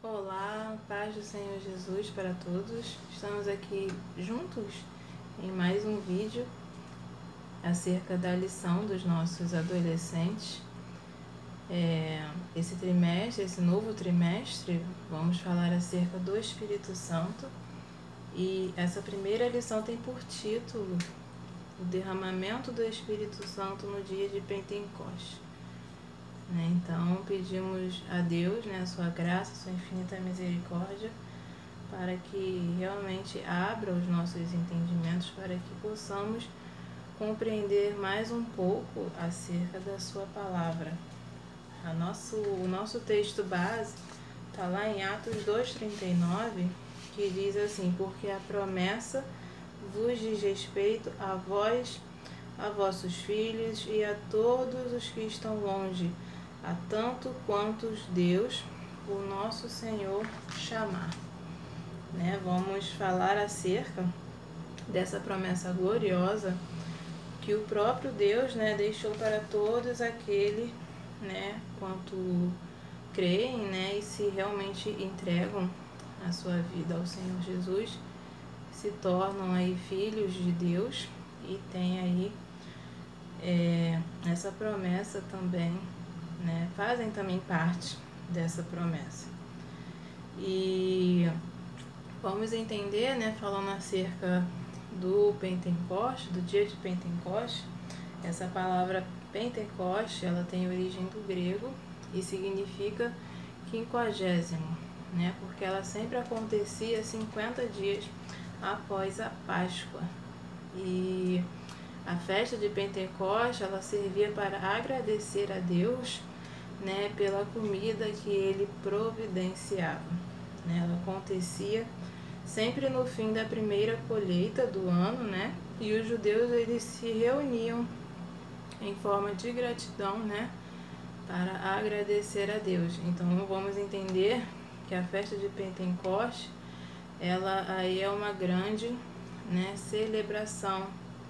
Olá, paz do Senhor Jesus para todos. Estamos aqui juntos em mais um vídeo acerca da lição dos nossos adolescentes. Esse trimestre, esse novo trimestre, vamos falar acerca do Espírito Santo. E essa primeira lição tem por título o derramamento do Espírito Santo no dia de Pentecostes. Então pedimos a Deus, a sua graça, a sua infinita misericórdia, para que realmente abra os nossos entendimentos, para que possamos compreender mais um pouco acerca da sua palavra. O nosso texto base está lá em Atos 2,39, que diz assim: porque a promessa vos diz respeito a vós, a vossos filhos e a todos os que estão longe, a tanto quantos Deus, o nosso Senhor, chamar. Vamos falar acerca dessa promessa gloriosa que o próprio Deus deixou para todos aqueles, quanto creem e se realmente entregam a sua vida ao Senhor Jesus, se tornam aí filhos de Deus e tem aí essa promessa também, fazem também parte dessa promessa. E vamos entender, falando acerca do Pentecoste, do dia de Pentecoste. Essa palavra Pentecoste, ela tem origem do grego e significa 50º, porque ela sempre acontecia 50 dias após a Páscoa. E a festa de Pentecostes, ela servia para agradecer a Deus, pela comida que Ele providenciava. Ela acontecia sempre no fim da primeira colheita do ano, e os judeus eles se reuniam em forma de gratidão, para agradecer a Deus. Então vamos entender que a festa de Pentecostes, ela aí é uma grande, celebração.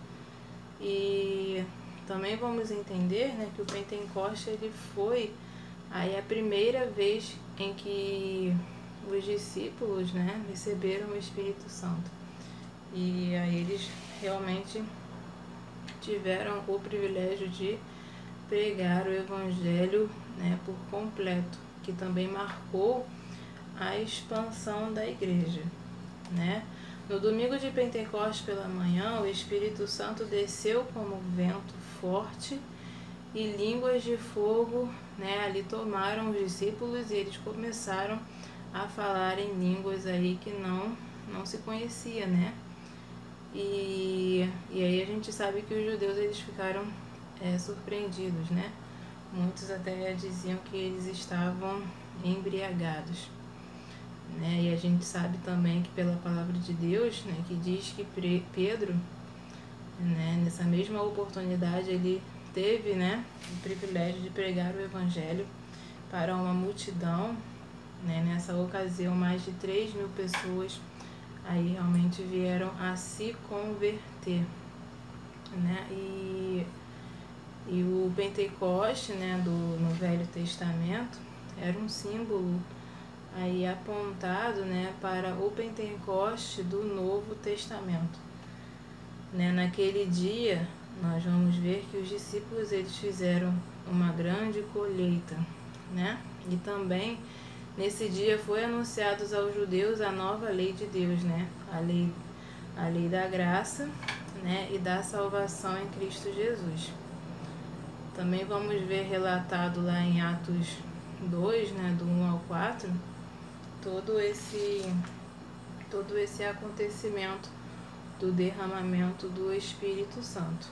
E também vamos entender, que o Pentecostes ele foi aí a primeira vez em que os discípulos, receberam o Espírito Santo. E aí eles realmente tiveram o privilégio de pregar o Evangelho, por completo, que também marcou a expansão da igreja, No domingo de Pentecostes pela manhã, o Espírito Santo desceu como vento forte e línguas de fogo, ali tomaram os discípulos e eles começaram a falar em línguas aí que não se conhecia, E aí a gente sabe que os judeus eles ficaram surpreendidos, Muitos até diziam que eles estavam embriagados. E a gente sabe também que pela palavra de Deus, que diz que Pedro, nessa mesma oportunidade, ele teve, o privilégio de pregar o Evangelho para uma multidão. Nessa ocasião, mais de 3.000 pessoas aí realmente vieram a se converter. E o Pentecoste, no Velho Testamento, era um símbolo aí apontado, para o Pentecoste do Novo Testamento. Naquele dia, nós vamos ver que os discípulos eles fizeram uma grande colheita, E também, nesse dia, foi anunciado aos judeus a nova lei de Deus, a lei da graça, e da salvação em Cristo Jesus. Também vamos ver relatado lá em Atos 2, do 1 ao 4, todo esse acontecimento do derramamento do Espírito Santo.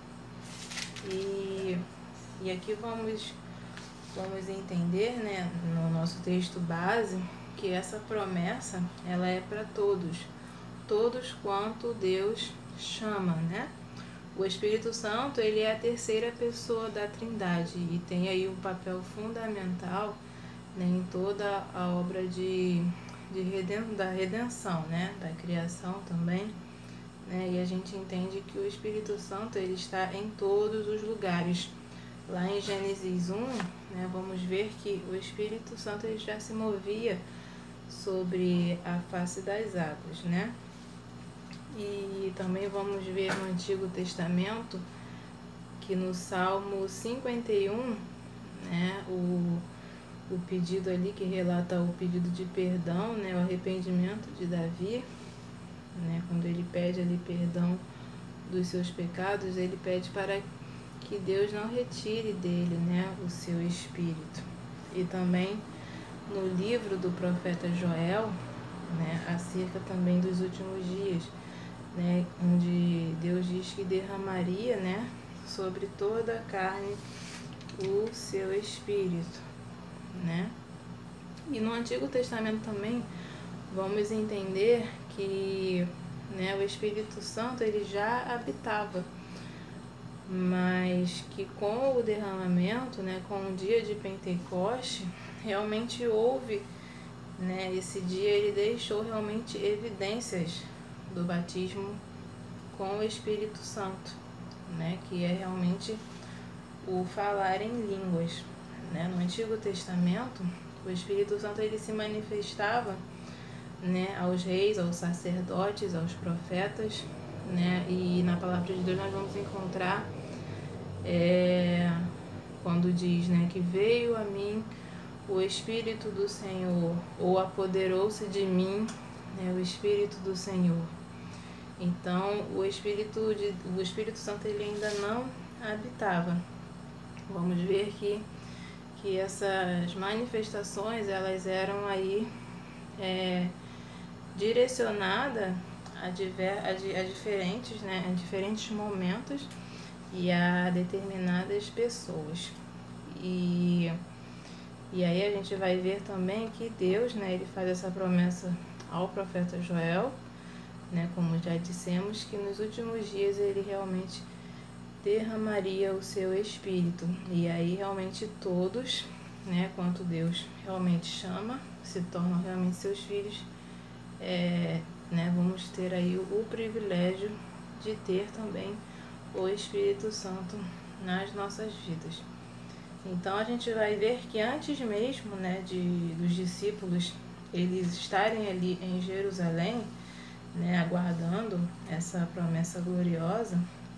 E aqui vamos entender, no nosso texto base, que essa promessa ela é para todos quanto Deus chama, O Espírito Santo ele é a terceira pessoa da Trindade e tem aí um papel fundamental, em toda a obra da redenção, da criação também, E a gente entende que o Espírito Santo ele está em todos os lugares. Lá em Gênesis 1, vamos ver que o Espírito Santo ele já se movia sobre a face das águas, né? E também vamos ver no Antigo Testamento que no Salmo 51, né, o pedido ali que relata o pedido de perdão, né, o arrependimento de Davi, né, quando ele pede ali perdão dos seus pecados, ele pede para que Deus não retire dele, né, o seu espírito. E também no livro do profeta Joel, né, acerca também dos últimos dias, né, onde Deus diz que derramaria, né, sobre toda a carne o seu espírito, né? E no Antigo Testamento também vamos entender que, né, o Espírito Santo ele já habitava, mas que com o derramamento, né, com o dia de Pentecoste, realmente houve, né, esse dia ele deixou realmente evidências do batismo com o Espírito Santo, né, que é realmente o falar em línguas, né? No Antigo Testamento, o Espírito Santo ele se manifestava, né, aos reis, aos sacerdotes, aos profetas, né? E na palavra de Deus nós vamos encontrar quando diz, né, que veio a mim o Espírito do Senhor, ou apoderou-se de mim, né, o Espírito do Senhor. Então, o Espírito Santo ele ainda não habitava. Vamos ver que essas manifestações elas eram aí direcionadas a diferentes, né, a diferentes momentos e a determinadas pessoas. E aí a gente vai ver também que Deus, né, ele faz essa promessa ao profeta Joel, né, como já dissemos, que nos últimos dias ele realmente derramaria o seu espírito. E aí realmente todos, né, quanto Deus realmente chama, se tornam realmente seus filhos, né, vamos ter aí o privilégio de ter também o Espírito Santo nas nossas vidas. Então a gente vai ver que antes mesmo, né, dos discípulos eles estarem ali em Jerusalém, né, aguardando essa promessa gloriosa,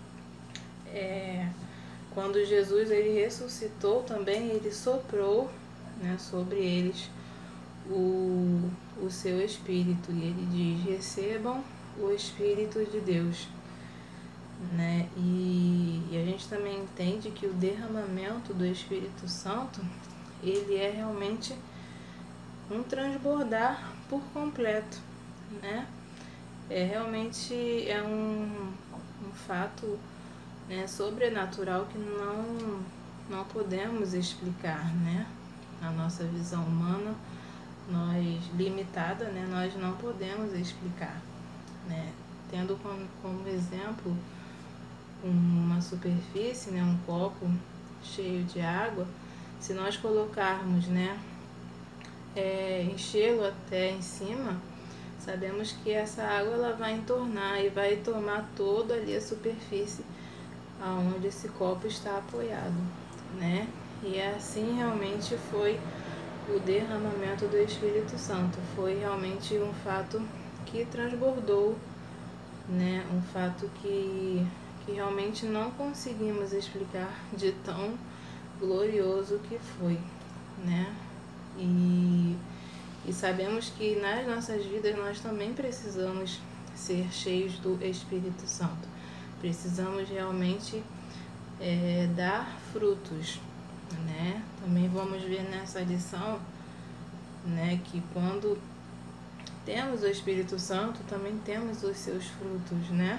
quando Jesus ele ressuscitou também, ele soprou, né, sobre eles o seu Espírito, e ele diz: recebam o Espírito de Deus, né? E a gente também entende que o derramamento do Espírito Santo ele é realmente um transbordar por completo, né? Realmente é um fato, né, sobrenatural que não podemos explicar, né? A nossa visão humana, nós limitada, né, nós não podemos explicar, né? Tendo como exemplo uma superfície, né, um copo cheio de água, se nós colocarmos, né, enchê-lo até em cima, sabemos que essa água ela vai entornar e vai tomar toda ali a superfície aonde esse copo está apoiado, né? E assim realmente foi o derramamento do Espírito Santo. Foi realmente um fato que transbordou, né? Um fato que realmente não conseguimos explicar de tão glorioso que foi, né? E sabemos que nas nossas vidas nós também precisamos ser cheios do Espírito Santo. Precisamos realmente dar frutos, né? Também vamos ver nessa lição, né, que quando temos o Espírito Santo, também temos os seus frutos, né?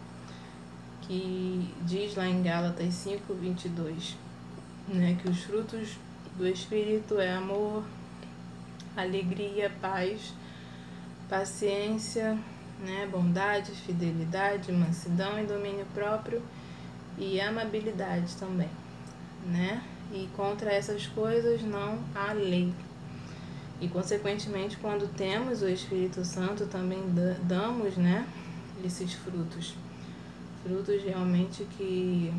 Que diz lá em Gálatas 5:22, né, que os frutos do Espírito é amor, alegria, paz, paciência, né, bondade, fidelidade, mansidão e domínio próprio, e amabilidade também, né? E contra essas coisas não há lei. E consequentemente, quando temos o Espírito Santo, também damos, né, esses frutos realmente que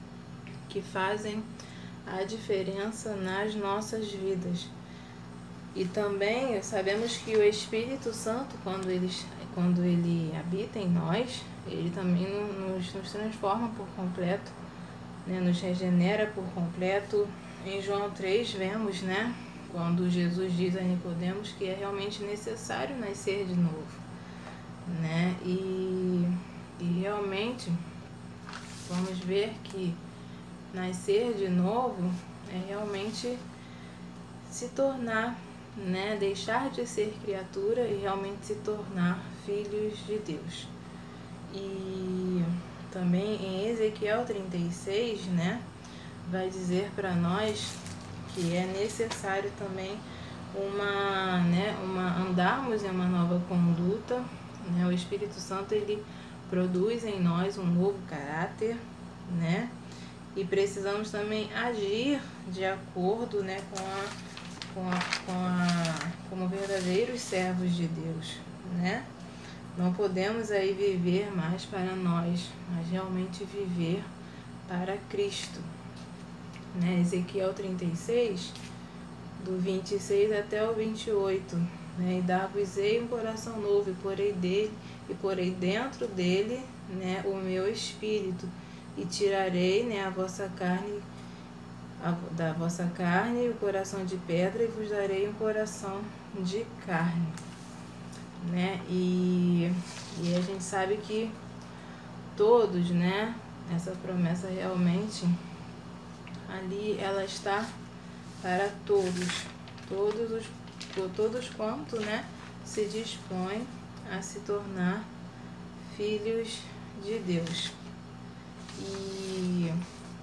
fazem a diferença nas nossas vidas, E também sabemos que o Espírito Santo, quando ele habita em nós, ele também nos transforma por completo, né? Nos regenera por completo. Em João 3 vemos, né, quando Jesus diz a Nicodemos que é realmente necessário nascer de novo, né? E realmente vamos ver que nascer de novo é realmente se tornar, né, deixar de ser criatura e realmente se tornar filhos de Deus. E também em Ezequiel 36, né, vai dizer para nós que é necessário também andarmos em uma nova conduta, né? O Espírito Santo, ele produz em nós um novo caráter, né? E precisamos também agir de acordo, né, como verdadeiros servos de Deus, né? Não podemos aí viver mais para nós, mas realmente viver para Cristo, né? Ezequiel 36, do 26 até o 28, né? E dar-vos-ei um coração novo, e porei dentro dele, né, o meu espírito, e tirarei, né, da vossa carne o coração de pedra, e vos darei um coração de carne, né? E a gente sabe que todos, né, essa promessa realmente ali ela está para todos quanto, né, se dispõem a se tornar filhos de Deus. E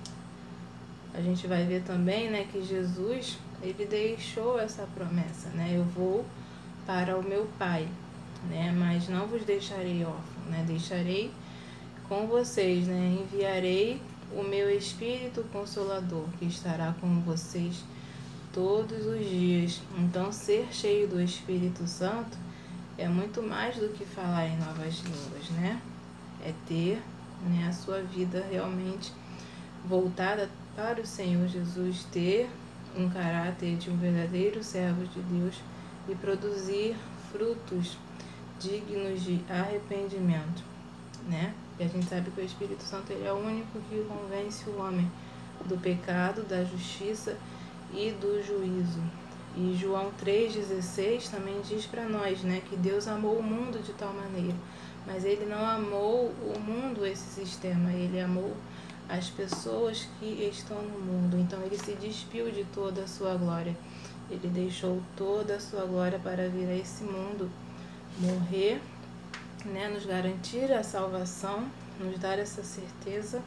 a gente vai ver também, né, que Jesus, ele deixou essa promessa, né? Eu vou para o meu Pai, né? Mas não vos deixarei órfãos, né? Deixarei com vocês, né? Enviarei o meu Espírito Consolador, que estará com vocês todos os dias. Então, ser cheio do Espírito Santo é muito mais do que falar em novas línguas, né? É ter, né, a sua vida realmente voltada para o Senhor Jesus, ter um caráter de um verdadeiro servo de Deus e produzir frutos dignos de arrependimento, né? E a gente sabe que o Espírito Santo, ele é o único que convence o homem do pecado, da justiça e do juízo. E João 3,16 também diz para nós, né, que Deus amou o mundo de tal maneira, mas ele não amou o mundo, esse sistema, ele amou as pessoas que estão no mundo. Então ele se despiu de toda a sua glória, ele deixou toda a sua glória para vir a esse mundo, morrer, né, nos garantir a salvação, nos dar essa certeza,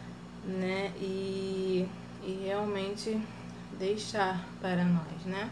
né, e realmente deixar para nós, né?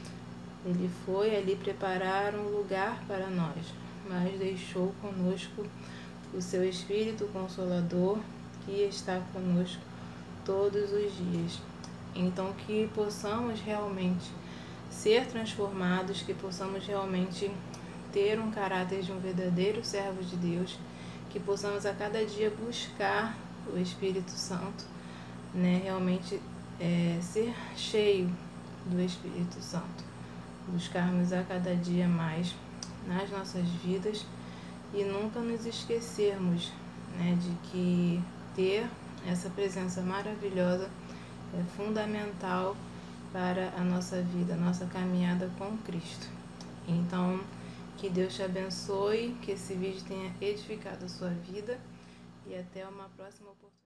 Ele foi ali preparar um lugar para nós, mas deixou conosco o seu Espírito Consolador, que está conosco todos os dias. Então, que possamos realmente ser transformados, que possamos realmente ter um caráter de um verdadeiro servo de Deus, que possamos a cada dia buscar o Espírito Santo, né? Realmente ser cheio do Espírito Santo, buscarmos a cada dia mais nas nossas vidas e nunca nos esquecermos, né, de que ter essa presença maravilhosa é fundamental para a nossa vida, a nossa caminhada com Cristo. Então, que Deus te abençoe, que esse vídeo tenha edificado a sua vida e até uma próxima oportunidade.